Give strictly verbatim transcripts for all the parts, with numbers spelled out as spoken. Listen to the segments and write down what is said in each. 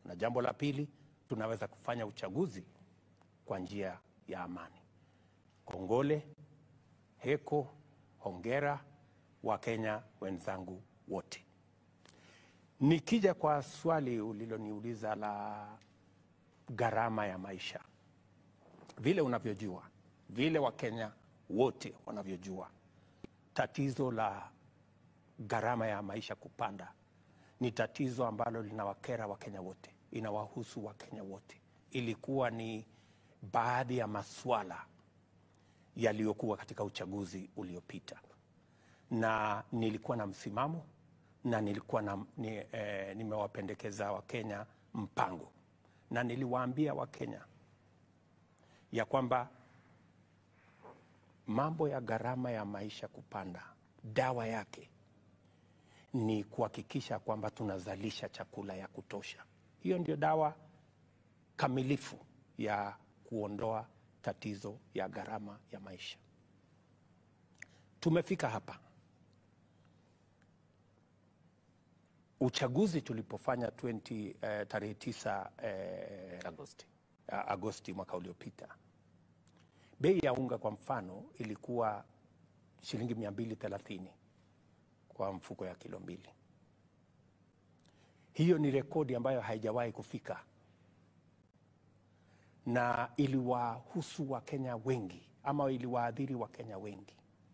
Na jambo la pili, tunaweza kufanya uchaguzi kwa njia ya amani. Kongole, heko, hongera wa Kenya wenzangu wote. Nikija kwa swali uliloniuliza la gharama ya maisha, vile unavyojua, vile Wakenya wote wanavyojua, tatizo la gharama ya maisha kupanda ni tatizo ambalo linawakera Wakenya wote, inawahusu Wakenya wote. Ilikuwa ni baadhi ya maswala yaliyokuwa katika uchaguzi uliopita, na nilikuwa na msimamo na nilikuwa na, ni, eh, nimewapendekeza Wakenya mpango, na niliwaambia Wakenya ya kwamba mambo ya gharama ya maisha kupanda, dawa yake ni kuhakikisha kwamba tunazalisha chakula ya kutosha. Hiyo ndio dawa kamilifu ya kuondoa tatizo ya gharama ya maisha. Tumefika hapa. Uchaguzi tulipofanya ishirini, eh, tarehe tisa eh, Agosti. Agosti mwaka uliopita, bei ya unga kwa mfano ilikuwa shilingi mia mbili thelathini kwa mfuko ya kilo mbili. Hiyo ni rekodi ambayo haijawahi kufika, na iliwahusu Wakenya wengi ama iliwaadhiri Wakenya wengi.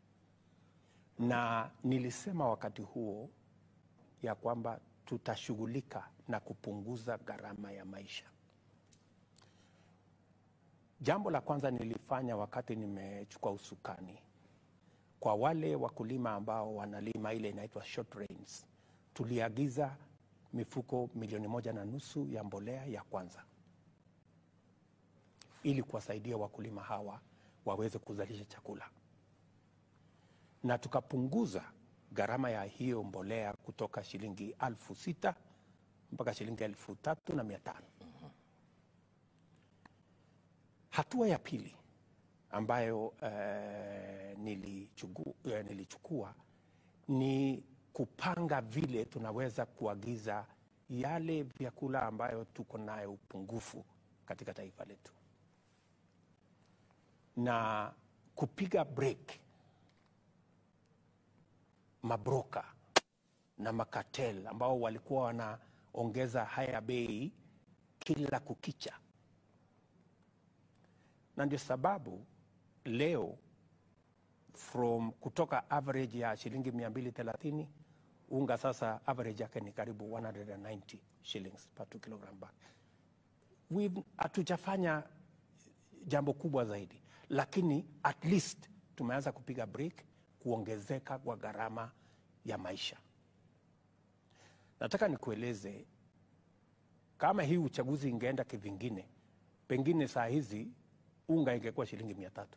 Na nilisema wakati huo ya kwamba tutashughulika na kupunguza gharama ya maisha. Jambo la kwanza nilifanya wakati nimechukua usukani, kwa wale wakulima ambao wanalima ile inaitwa short rains, tuliagiza mifuko milioni moja na nusu ya mbolea ya kwanza, ili kuwasaidia wakulima hawa waweze kuzalisha chakula. Na tukapunguza gharama ya hiyo mbolea kutoka shilingi alfu sita mpaka shilingi elfu tatu na mia tano. Hatua ya pili ambayo eh, nilichukua, eh, nilichukua ni kupanga vile tunaweza kuagiza yale vyakula ambayo tuko nayo upungufu katika taifa letu, na kupiga break mabroka na makatel ambao walikuwa wanaongeza haya bei kila kukicha. Na ndio sababu leo from kutoka average ya shilingi mia mbili thelathini, unga sasa average yake ni karibu one hundred ninety shillings per two kilogram bag. We've hatujafanya jambo kubwa zaidi, lakini at least tumeanza kupiga break kuongezeka kwa gharama ya maisha. Nataka nikueleze, kama hii uchaguzi ingeenda kivingine, pengine saa hizi unga ingekuwa shilingi mia tatu.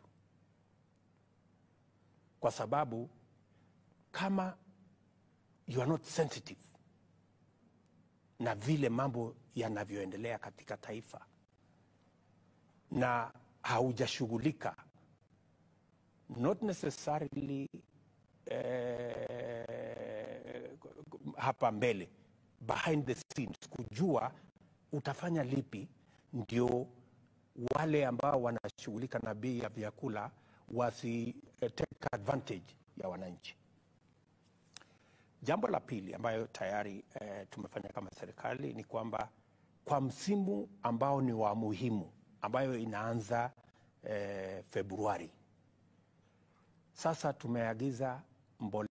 Kwa sababu kama you are not sensitive na vile mambo yanavyoendelea katika taifa na haujashughulika, not necessarily eh, hapa mbele, behind the scenes, kujua utafanya lipi ndio wale ambao wanashughulika na bei ya vyakula wasi eh, take advantage ya wananchi. Jambo la pili ambayo tayari eh, tumefanya kama serikali ni kwamba kwa msimu ambao ni wa muhimu, ambayo inaanza eh, Februari, sasa tumeagiza mbolea